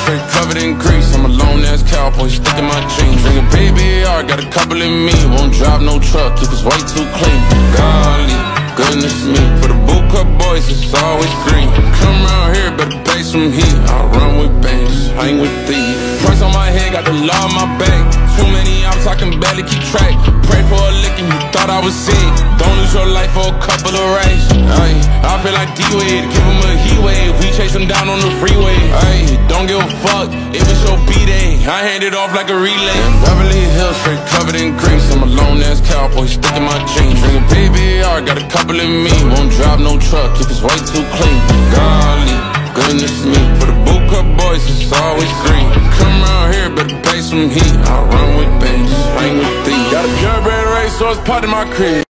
straight covered in grease. I'm a lone-ass cowboy, stuck in my jeans. Drinking PBR, got a couple in me. Won't drive no truck if it's way too clean. Golly, goodness me. For the boot cut boys, it's always green. Come around here, better pay some heat. I run with bands, hang with thieves. Price on my head, got the law on my back. Too many ops, I can barely keep track. Pray for a lick and you thought I was sick. Don't lose your life for a couple of rays. I feel like D-Wade, give him a heat wave. We chase him down on the freeway. Don't give a fuck if it's your B-Day. I hand it off like a relay. Beverly Hills, straight covered in grease. I'm a lone-ass cowboy, stuck in my jeans. Drinking PBR, got a couple in me. Won't drive no truck if it's way too clean. Golly, goodness me. For the boot cut boys, it's always green. Come around here, better pay some heat. I run with bands, hang with thieves. Got a purebred race, so it's part of my crib.